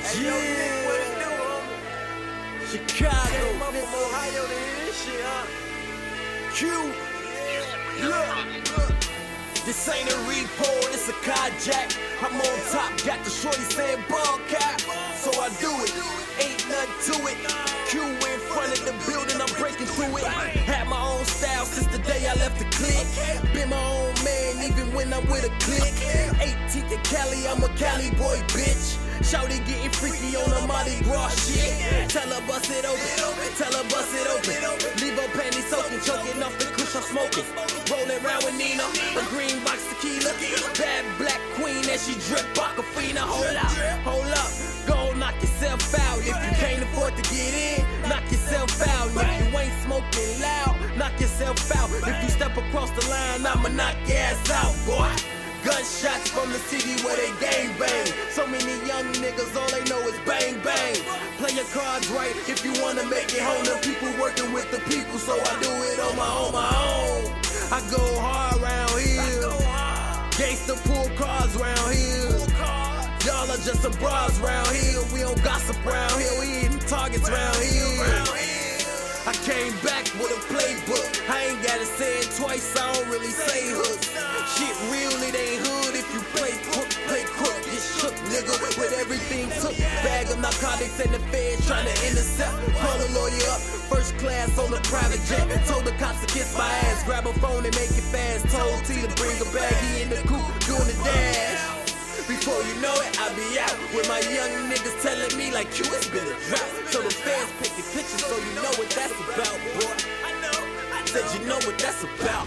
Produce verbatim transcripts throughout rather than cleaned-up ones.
Hey, yo, Nick, what it do, homie? Chicago, Came up from Ohio to hear this shit, huh? Q, look, look. This ain't a repo, this a carjack. I'm on top, got the shorty saying ball cap, so I do it. Ain't nothing to it. Q in front of the building, I'm breaking through it. Had my own style since the day I left the clique. Been my own man, even when I'm with a clique. eighteenth in Cali, I'm a Cali boy, bitch. Shawty getting freaky on the Mardi Gras shit. Tell her bust it open, tell her bust it open. Leave her panties soaking, choking off the kush I'm smoking. Rolling around with Nina, a green box tequila. Bad black queen and she drip Aquafina. Hold up, hold up, go knock yourself out. If you can't afford to get in, knock yourself out. If you ain't smoking loud, knock yourself out. If you step across the line, I'ma knock your ass out, boy. Gunshots from the city where they gang bang. So many young niggas, all they know is bang bang. Play your cards right if you wanna make it home. The people working with the people, so I do it on my own, my own. I go hard round here. Gangsta pull cars round here. Y'all are just some bras round here. We don't gossip round here. We hitting targets round here. I came back with a playbook. I ain't gotta say it twice, I don't really say hooks. Shit real, it ain't hood if you play crook, play crook, get shook, nigga, with everything took. Bag of narcotics and the feds trying to intercept. Call a lawyer up, first class on the private jet. Told the cops to kiss my ass, grab a phone and make it fast. Told T to bring a bag, he in the coupe doing the dash. Before you know it, I be out with my young niggas telling me like Q, it's been a drought. So the fans picking pictures, so you know what that's about, boy. I know, I know. Said you know what that's about.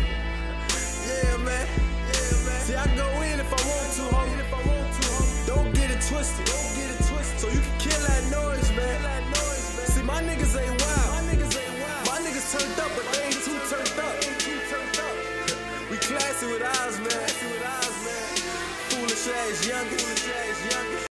Yeah, man. Yeah, man. See, I go in if I want to, homie. If I want to, homie. Don't get it twisted. Don't get it twisted. So you can kill that noise, man. Kill that noise, man. See, my niggas ain't wild. My niggas ain't wild. My niggas turned up, but they ain't too turned up. Ain't too turned up. We classy with ours, man. Classy with ours, man. Foolish ass youngin'. Foolish ass youngin'.